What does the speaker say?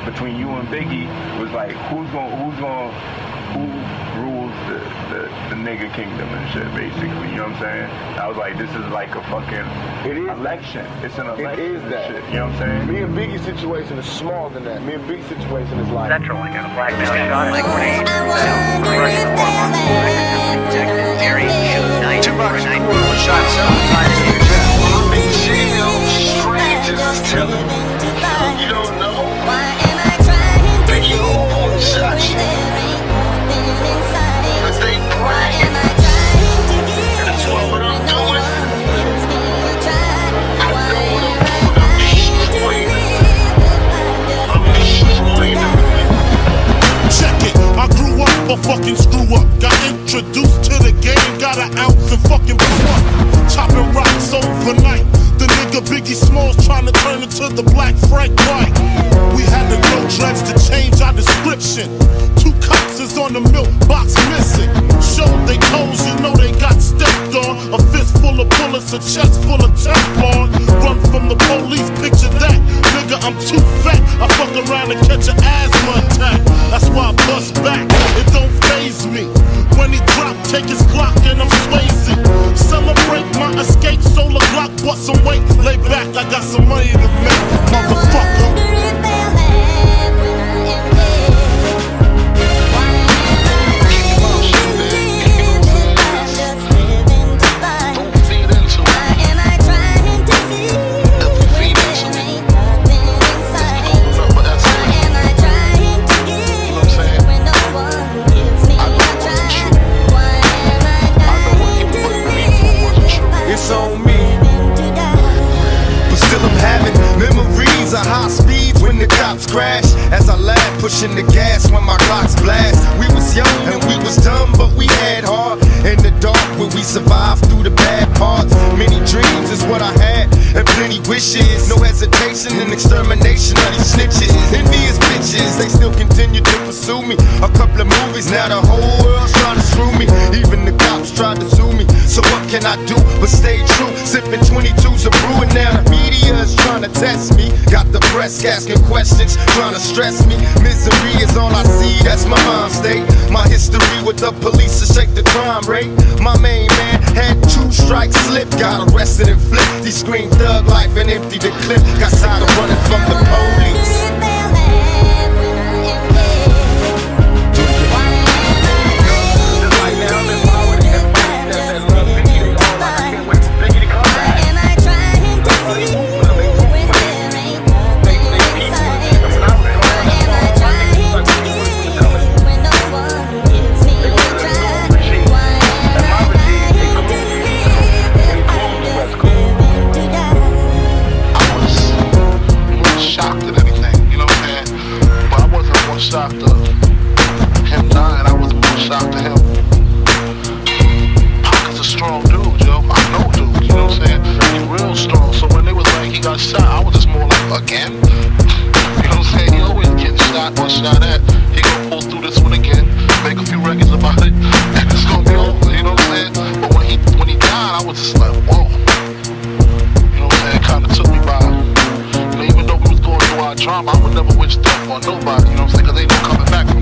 between you and Biggie was like, who rules the nigga kingdom and shit, basically, you know what I'm saying? I was like, this is like a fucking election. It's an election. It is that. Shit, you know what I'm saying? Me and Biggie's situation is smaller than that. Me and Biggie's situation is like... Central, I got a blackmail shot, like grenade, crush the hormone, detective, Gary, shoot, night, shots outside of here. Big jail, strangers telling me, you don't know. Biggie all shots you. But they bragging. That's what I'm doing. I know what I'm destroying. I'm destroying them. Check it, I grew up a fucking screw up. Got introduced to the game, got an ounce and fucking blew up. Chopping rocks overnight. The nigga Biggie Smalls trying to turn into the Black Frank White. We had to grow dreads to change our description. 2 cops is on the milk box missing. Showed they toes, you know they got stepped on. A fist full of bullets, a chest full of Teflon. Run from the police, picture that. Nigga, I'm too fat. I fuck around and catch an asthma attack. That's why I bust back. It don't faze me. When he drop, take his Glock and I'm Swayze. Celebrate my escape, solar Glock, bust some weight. Lay back, I got some money to make, motherfucker. It's on me. But still I'm having memories of high speeds when the cops crash. As I laugh, pushing the gas when my clocks blast. We was young and we was dumb, but we had heart. In the dark where we survived through the bad parts. Many dreams is what I had, and plenty wishes. No hesitation and extermination of these snitches. Envious bitches, they still continue to pursue me. A couple of movies, now the whole world's trying to screw me. Even the cops tried to sue me. So what can I do but stay true? Sipping 22s of brewing, now the media is trying to test me. Got the press asking questions, trying to stress me. Misery is all I see, that's my mind state. My history with the police to shake the crime rate. My main man had 2 strikes slip, got arrested and flipped. He screamed thug life and emptied the clip. Got tired of running from the police. Shocked to him dying, I was more shocked to him. Pocket's a strong dude, yo. I know dude, you know what I'm saying? He's real strong. So when they was like he got shot, I was just more like, again? You know what I'm saying? He always getting shot, one shot at. He gonna pull through this one again, make a few records about it, and it's gonna be over, you know what I'm saying? But when he died, I was just like, whoa. You know what I'm saying? It kinda took me by. You know, even though we was going through our drama, I would never wish death on nobody, you know what I'm saying? Cause ain't no coming back.